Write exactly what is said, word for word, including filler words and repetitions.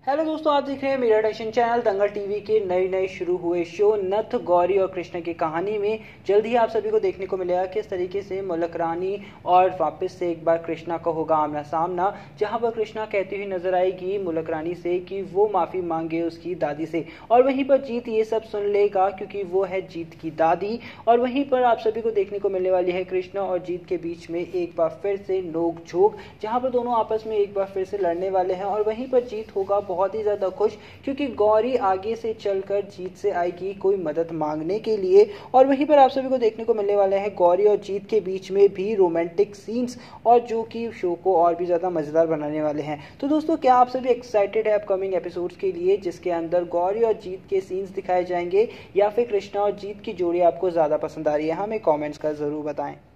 Hello दोस्तों, आप देख रहे हैं मेरा टेंशन चैनल दंगल टीवी के नए नए शुरू हुए शो नथ गौरी और कृष्ण की कहानी में जल्द ही आप सभी को देखने को मिलेगा किस तरीके से मुलक रानी और वापस से एक बार कृष्णा का होगा आमना सामना, जहां पर कृष्णा कहती हुई नजर आएगी मुलक रानी से कि वो माफी मांगे उसकी दादी से, और वहीं पर जीत ये सब सुन लेगा क्योंकि वो है जीत की दादी। और वहीं पर आप सभी को देखने को मिलने वाली है कृष्णा और जीत के बीच में एक बार फिर से नोक झोंक, जहां पर दोनों आपस में एक बार फिर से लड़ने वाले हैं। और वहीं पर जीत होगा बहुत ही ज्यादा खुश क्योंकि गौरी आगे से चलकर जीत से आएगी कोई मदद मांगने के लिए। और वहीं पर आप सभी को देखने को मिलने वाले हैं गौरी और जीत के बीच में भी रोमांटिक सीन्स, और जो कि शो को और भी ज्यादा मजेदार बनाने वाले हैं। तो दोस्तों, क्या आप सभी एक्साइटेड है अपकमिंग एपिसोड्स के लिए जिसके अंदर गौरी और जीत के सीन्स दिखाए जाएंगे, या फिर कृष्णा और जीत की जोड़ी आपको ज्यादा पसंद आ रही है? हमें कॉमेंट्स कर जरूर बताएं।